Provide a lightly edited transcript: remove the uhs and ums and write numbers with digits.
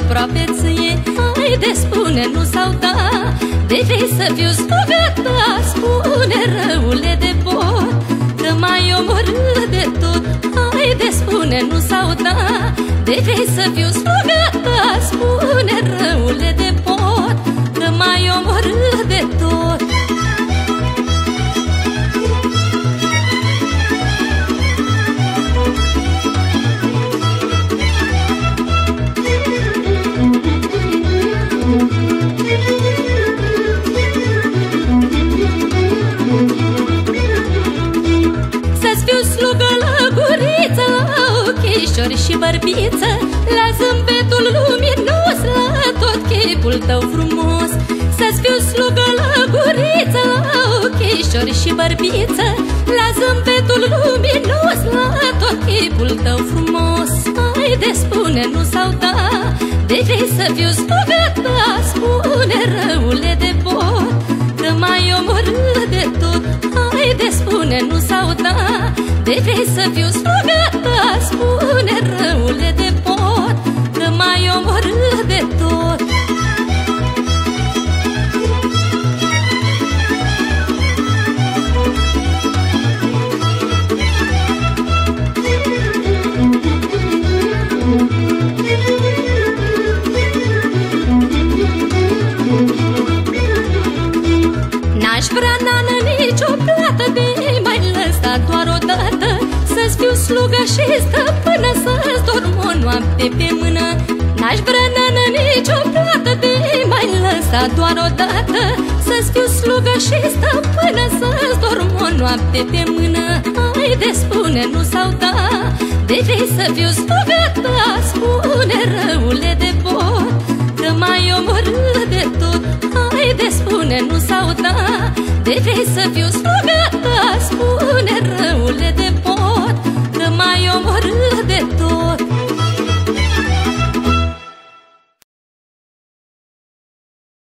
aproape ție. Haide, spune nu sau da, de vrei să fiu sluga ta. Spune, răule de pot, că m-ai omorât de tot. Haide, spune nu sau da, de vrei să fiu sluga ta. Spune, răule de pot, că m-ai omorât de tot. Să-ți fiu slugă la guriță, la ochișori și bărbiță, la zâmbetul luminos, la tot chipul tău frumos. Să-ți fiu slugă la guriță, la ochișori și bărbiță, la zâmbetul luminos, la tot chipul tău frumos. Haide, spune nu sau da, de vrei să fiu slugă ta. Spune, răule de pot, că m-ai omorât de tot. Haide, spune nu sau da, de vrei să fiu sluga ta. Spune, răule de pot, că m-ai omorât de tot. N-aș vrea, nană, nicio plată, de mai lăsa doar o dată. Să-ți fiu slugă și stăpână, să-ți dorm o noapte pe mână. N-aș vrea, nană, nicio plată, de mai lăsa doar o dată. Să-ți fiu slugă și stăpână, să-ți dorm o noapte pe mână. Haide, spune nu sau da, de vrei să fiu slugă ta. Spune, răule de pot, că m-ai omorât de tot. Haide, spune nu sau da, de vrei să fiu slugă